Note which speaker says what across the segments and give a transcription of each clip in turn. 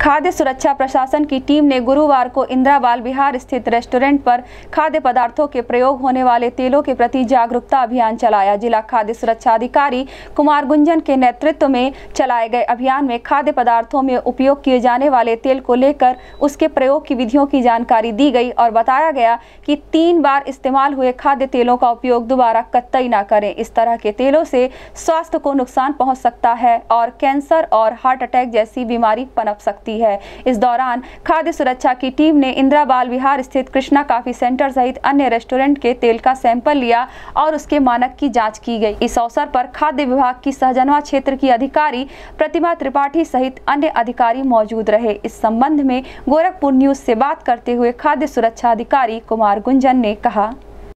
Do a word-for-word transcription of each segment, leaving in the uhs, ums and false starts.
Speaker 1: खाद्य सुरक्षा प्रशासन की टीम ने गुरुवार को इंदिरा बाल विहार स्थित रेस्टोरेंट पर खाद्य पदार्थों के प्रयोग होने वाले तेलों के प्रति जागरूकता अभियान चलाया। जिला खाद्य सुरक्षा अधिकारी कुमार गुंजन के नेतृत्व में चलाए गए अभियान में खाद्य पदार्थों में उपयोग किए जाने वाले तेल को लेकर उसके प्रयोग की विधियों की जानकारी दी गई और बताया गया कि तीन बार इस्तेमाल हुए खाद्य तेलों का उपयोग दोबारा कतई न करें। इस तरह के तेलों से स्वास्थ्य को नुकसान पहुंच सकता है और कैंसर और हार्ट अटैक जैसी बीमारी पनप सकती है। इस दौरान खाद्य सुरक्षा की टीम ने इंदिरा बाल विहार स्थित कृष्णा कॉफी सेंटर सहित अन्य रेस्टोरेंट के तेल का सैंपल लिया और उसके मानक की जांच की गई। इस अवसर पर खाद्य विभाग की सहजनवा क्षेत्र की अधिकारी प्रतिभा त्रिपाठी सहित अन्य अधिकारी मौजूद रहे। इस संबंध में गोरखपुर न्यूज से बात करते हुए खाद्य सुरक्षा अधिकारी कुमार गुंजन ने कहा,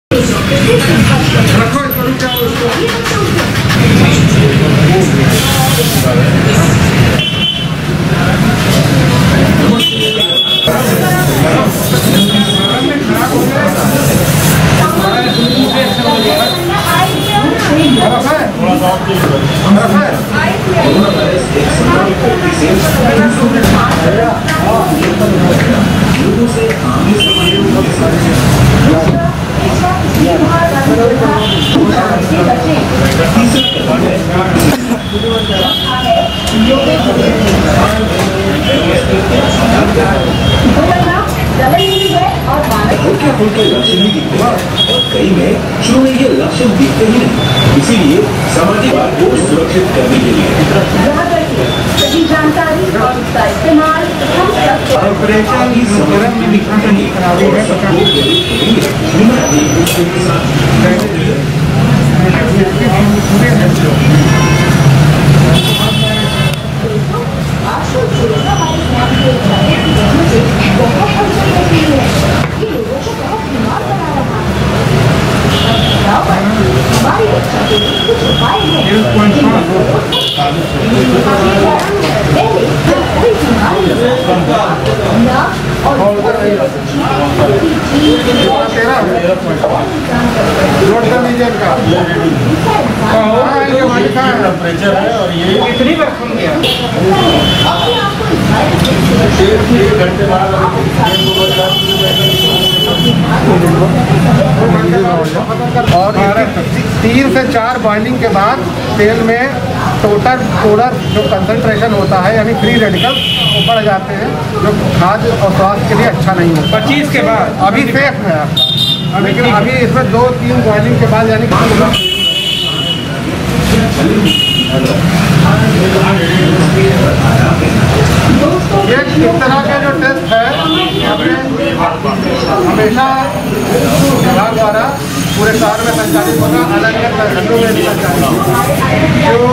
Speaker 2: और कई में शुरू में ये लक्षण दिखते ही नहीं, इसीलिए सामाजिक बात को सुरक्षित करने के लिए सही जानकारी और उसका इस्तेमाल ऑपरेशन की संगठन में दिखाना नहीं टेम्परेचर है और ये कितनी बार कम गया एक घंटे बाद
Speaker 3: और तीन से चार बॉइलिंग के बाद तेल में टोटल टोटल जो कंसंट्रेशन होता है यानी फ्री रेडिकल वो बढ़ जाते हैं, जो खाद्य और स्वास्थ्य के लिए अच्छा नहीं होता। पच्चीस के बाद अभी सेफ है आपका, लेकिन अभी इसमें दो तीन बॉइलिंग के बाद यानी ये इस तरह का जो टेस्ट है हमेशा विभाग द्वारा पूरे शहर में संचालित होगा, अलग अलग घंटों में संचालित जो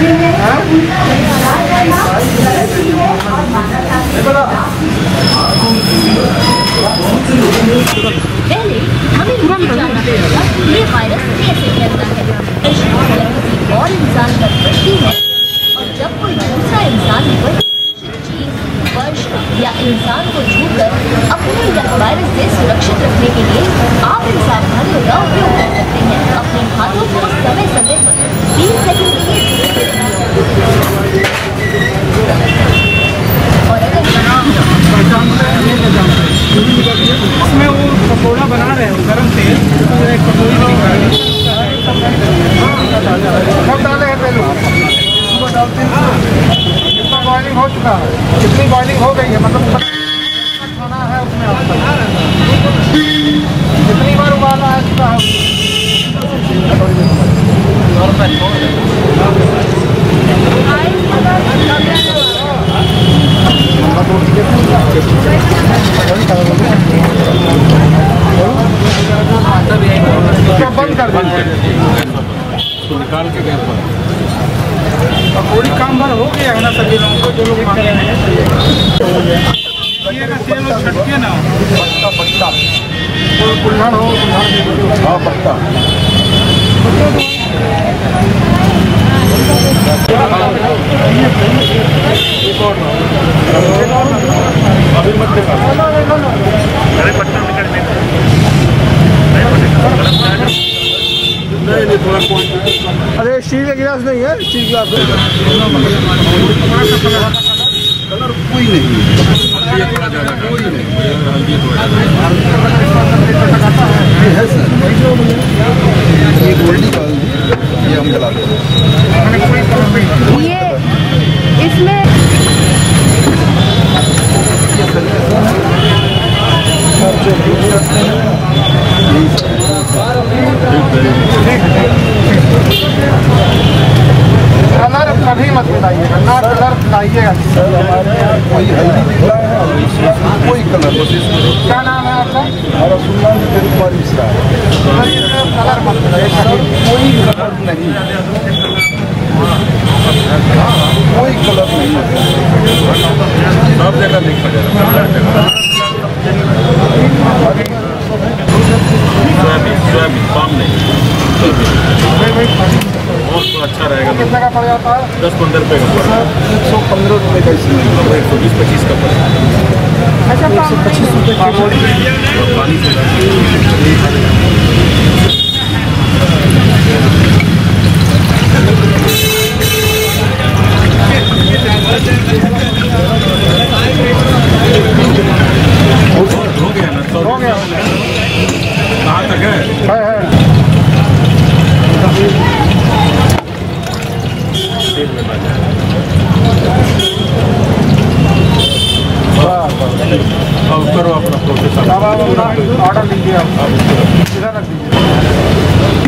Speaker 4: पहले हमें तुरंत जानना होगा ये वायरस कैसे फैलता है और इंसान पर बढ़ती है, और जब कोई दूसरा इंसान चीज वर्ष या इंसान को छूकर अपने या वायरस से सुरक्षित रखने के लिए आप इन सावधानियों का उपयोग कर सकते हैं। अपने हाथों को समय समय पर तीस सेकंड के लिए और अगर
Speaker 3: उसमें वो पकौड़ा बना रहे हो गर्म तेल एक कटोरी सब डाले हैं तेल कितना बॉइलिंग हो चुका है, कितनी बॉइलिंग हो गई है, मतलब खाना है उसमें कितनी बार उबाला है चुका है बंद कर
Speaker 5: तो निकाल के गैस पर
Speaker 3: पकौड़ी काम भर हो गया है ना सभी लोगों को, जो लोग मांग रहे हैं ये ना तेल और छटके ना पत्ता पत्ता कुल्हड़ हो कुल्हड़ हाँ पत्ता
Speaker 5: अभी मत अरे पत्ता निकलने नहीं नहीं थोड़ा कौन
Speaker 3: अरे स्टील का गिलास नहीं है, स्टील गिलास
Speaker 5: कलर
Speaker 6: कोई नहीं है,
Speaker 5: हल्दी थोड़ा ज़्यादा
Speaker 6: कोई नहीं
Speaker 5: हल्दी थोड़ा
Speaker 6: ये है सर, ये गोल्डी का हल्दी, ये हम जलाते हैं।
Speaker 1: ये इसमें
Speaker 3: कलर कभी मत मिलाइएगा, ना कलर मिलाइएगा।
Speaker 6: सर हमारे यहाँ कोई हल्दी दिख रहा है और कोई कलर, बस इसमें
Speaker 3: क्या नाम है आपका?
Speaker 6: हमारा सुल्तान विजय कुमार मिश्रा है।
Speaker 3: कलर मत मिलाइएगा,
Speaker 6: कोई कलर नहीं, कोई कलर नहीं है,
Speaker 5: सब जगह देखा जाएगा। सोयाबीन सोयाबीन पाम नहीं, बहुत तो अच्छा रहेगा।
Speaker 3: कितने का पड़ जाता है?
Speaker 5: दस पंद्रह रुपये का पड़ेगा,
Speaker 6: एक सौ पंद्रह रुपये का इसमें,
Speaker 5: एक सौ बीस पच्चीस का पड़ेगा।
Speaker 3: अच्छा, एक सौ पच्चीस रुपये
Speaker 5: और पानी से हो गया ना, तो
Speaker 3: हो गया।
Speaker 5: कहाँ तक है?
Speaker 3: है है
Speaker 5: अब करो अपना प्रोसेस।
Speaker 3: अब आप अपना ऑर्डर लीजिए, आप इधर रख दीजिए।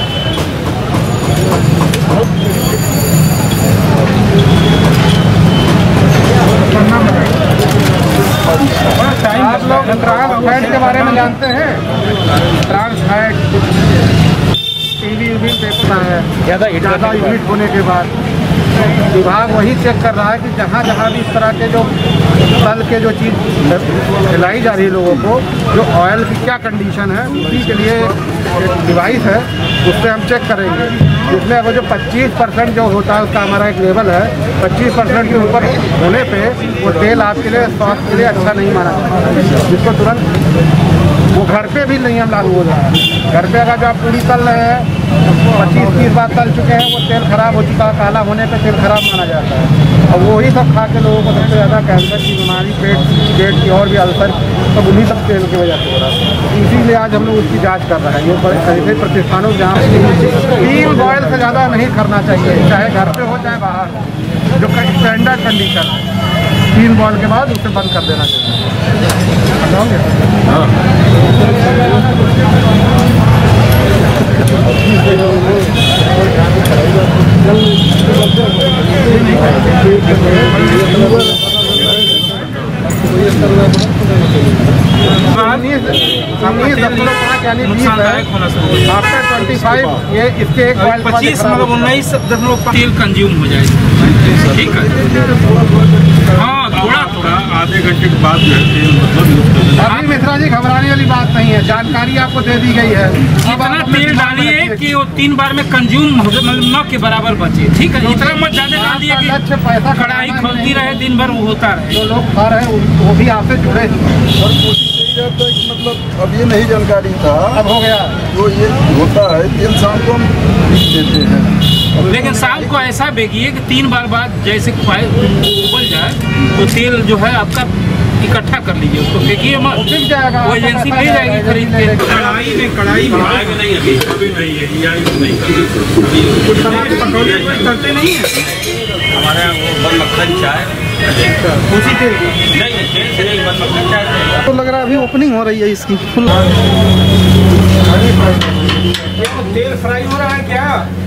Speaker 3: आप लोग ट्रांस फैट के बारे में जानते हैं? ट्रांस फैट टीवी वीवी देखना है ज़्यादा ज़्यादा यूनिट होने के बाद विभाग वही चेक कर रहा है कि जहाँ जहाँ भी इस तरह के जो तल के जो चीज़ खिलाई जा रही है लोगों को, जो ऑयल की क्या कंडीशन है, उसी के लिए एक डिवाइस है, उससे हम चेक करेंगे। जिसमें अगर जो पच्चीस परसेंट जो होता है उसका हमारा एक लेवल है, पच्चीस परसेंट के ऊपर होने पे वो तेल आपके लिए स्वास्थ्य के लिए अच्छा नहीं माना जाता, जिसको तुरंत वो घर पे भी नियम लागू हो रहा है। घर पे अगर जो आप पूरी तल रहे हैं, पच्चीस तीस बार तल चुके हैं, वो तेल खराब हो चुका है, काला होने पे तेल खराब माना जाता है। और वही सब खा के लोगों को सबसे ज़्यादा कैंसर की बीमारी, पेट पेट की और भी अल्सर, सब उन्हीं सब तेल की वजह से हो रहा है। इसीलिए आज हम लोग उसकी जाँच कर रहे हैं। ये ऐसे प्रतिष्ठानों जहाँ तीन बॉयल से ज़्यादा नहीं करना चाहिए, चाहे घर पे हो चाहे बाहर, जो स्टैंडर्ड कंडीशन है। तीन बॉयल के बाद उसे बंद कर देना चाहिए। आफ्टर ट्वेंटी फाइव ये इसके एक
Speaker 7: पच्चीस मतलब उन्नीस दशमलव तेल कंज्यूम हो जाएगा। ठीक है, हाँ थोड़ा थोड़ा आधे घंटे के बाद जो है तेल मतलब यूज कर देना।
Speaker 3: अभी मिश्रा जी घबराने वाली बात नहीं है, जानकारी आपको दे दी गई है।
Speaker 7: इतना तेल डालिए कि वो तीन बार में कंज्यूम हो मतलब न के बराबर बचे। ठीक है, इतना मत ज्यादा डाल दिए कि
Speaker 3: पैसा
Speaker 7: कढ़ाई खोलती रहे दिन भर, वो होता रहे।
Speaker 3: जो लोग खा रहे हैं वो भी आपसे जुड़े हैं।
Speaker 6: और कोशिश यही रहता है कि मतलब अब ये नहीं जानकारी था,
Speaker 3: अब हो गया।
Speaker 6: जो ये होता है तेल शाम को हम पीस देते हैं,
Speaker 7: लेकिन शाम को ऐसा बेगिए कि तीन बार बाद जैसे उबल जाए तो तेल जो है आपका इकट्ठा कर लीजिए, उसको फेंकिए मत,
Speaker 3: बिक जाएगा।
Speaker 7: वो एजेंसी ले जाएगी खरीद के। कढ़ाई में कढ़ाई में
Speaker 5: नहीं अभी अभी नहीं है, ये नहीं
Speaker 7: कुछ समाज पकौड़े करते नहीं है
Speaker 5: हमारे यहाँ वो बन मक्खन चाय
Speaker 7: उसी तेल
Speaker 5: नहीं नहीं तेल से नहीं, बन मक्खन चाय
Speaker 3: तो लग रहा है अभी ओपनिंग हो रही है इसकी फुल।
Speaker 7: तेल फ्राई हो रहा है क्या?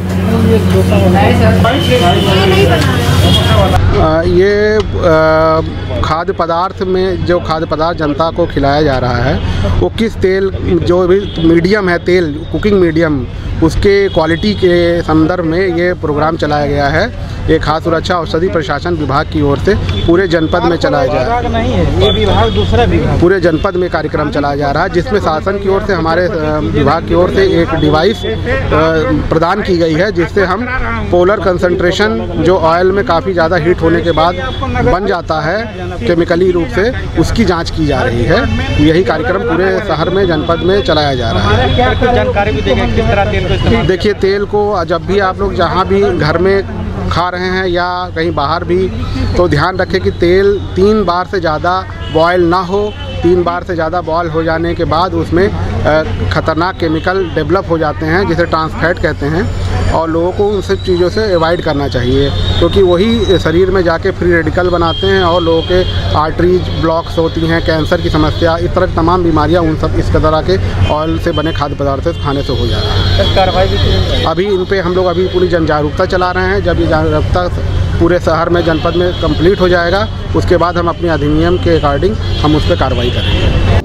Speaker 3: ये खाद्य पदार्थ में जो खाद्य पदार्थ जनता को खिलाया जा रहा है वो किस तेल, जो भी मीडियम है तेल, कुकिंग मीडियम, उसके क्वालिटी के संदर्भ में ये प्रोग्राम चलाया गया है। ये खाद्य सुरक्षा औषधि प्रशासन विभाग की ओर से पूरे जनपद में चलाया जा रहा है।
Speaker 7: नहीं है, ये विभाग दूसरा विभाग।
Speaker 3: पूरे जनपद में कार्यक्रम चलाया जा रहा है, जिसमें शासन की ओर से, हमारे विभाग की ओर से एक डिवाइस प्रदान की गई है, जिससे हम पोलर कंसंट्रेशन जो ऑयल में काफ़ी ज़्यादा हीट होने के बाद बन जाता है केमिकली रूप से, उसकी जांच की जा रही है। यही कार्यक्रम पूरे शहर में, जनपद में चलाया जा रहा है।
Speaker 7: क्या जानकारी भी देंगे किस तरह तेल को इस्तेमाल?
Speaker 3: देखिए, तेल को जब भी आप लोग जहाँ भी घर में खा रहे हैं या कहीं बाहर भी, तो ध्यान रखें कि तेल तीन बार से ज़्यादा बॉयल ना हो। तीन बार से ज़्यादा बॉयल हो जाने के बाद उसमें ख़तरनाक केमिकल डेवलप हो जाते हैं जिसे ट्रांस फैट कहते हैं, और लोगों को उन सब चीज़ों से अवॉइड करना चाहिए, क्योंकि वही शरीर में जाके फ्री रेडिकल बनाते हैं और लोगों के आर्टरीज ब्लॉक्स होती हैं, कैंसर की समस्या, इस तरह की तमाम बीमारियां उन सब इस तरह के ऑयल से बने खाद्य पदार्थ से खाने से हो जा रहा है।
Speaker 8: कार्रवाई भी
Speaker 3: अभी इन पे हम लोग अभी पूरी जन जागरूकता चला रहे हैं। जब ये जागरूकता पूरे शहर में, जनपद में कंप्लीट हो जाएगा, उसके बाद हम अपनी अधिनियम के अकॉर्डिंग हम उस पर कार्रवाई करेंगे।